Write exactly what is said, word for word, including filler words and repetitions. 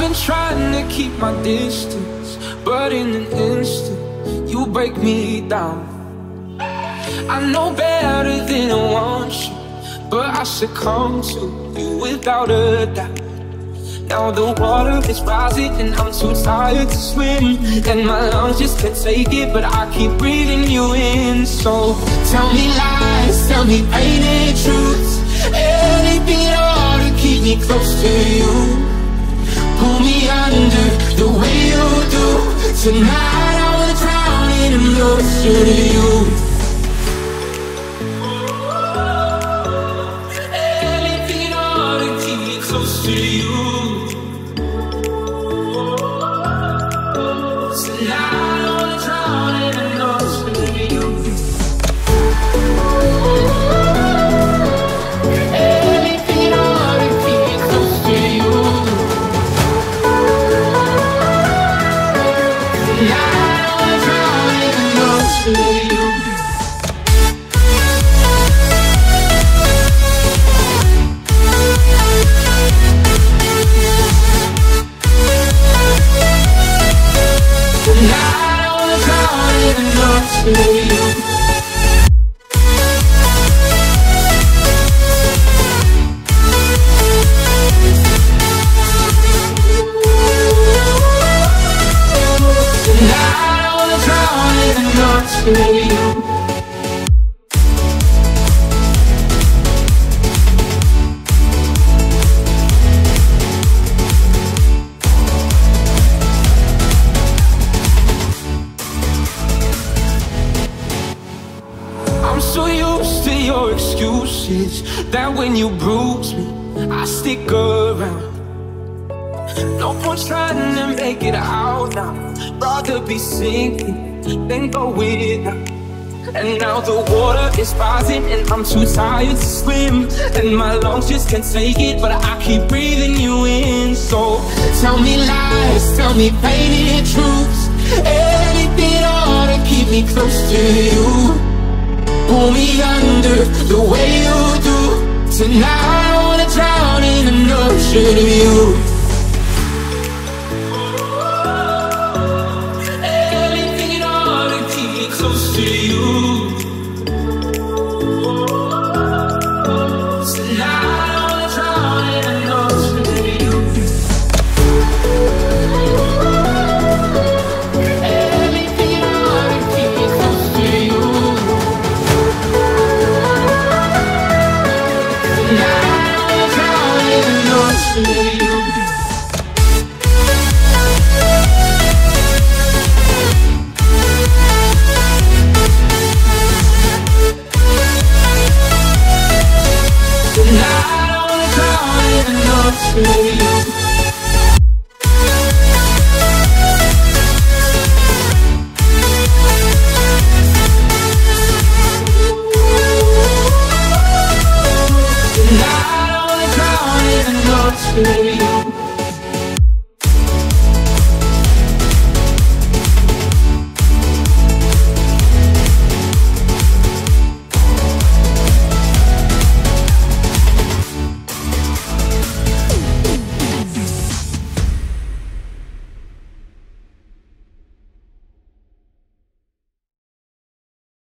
been trying to keep my distance, but in an instant, you break me down. I know better than I want you, but I succumb to you without a doubt. Now the water is rising and I'm too tired to swim, and my lungs just can't take it, but I keep breathing you in. So tell me lies, tell me painted truths, anything at all to keep me close to you. Pull me under the way you do. Tonight I wanna drown in an ocean of you. Anything at all to keep me close to you. Tonight I wanna drown in an ocean of you. Anything at all to keep me close to you. Tonight I wanna drown in an ocean of you. Tonight I wanna drown in an ocean of you. Tonight I wanna drown in an ocean of you. I'm so used to your excuses that when you bruise me, I stick around. No point trying to make it out now. Rather be sinking than go without. And now the water is rising and I'm too tired to swim, and my lungs just can't take it, but I keep breathing you in. So tell me lies, tell me painted truths, anything at all to keep me close to you. Pull me under the way you do. Tonight I wanna drown in an ocean of you.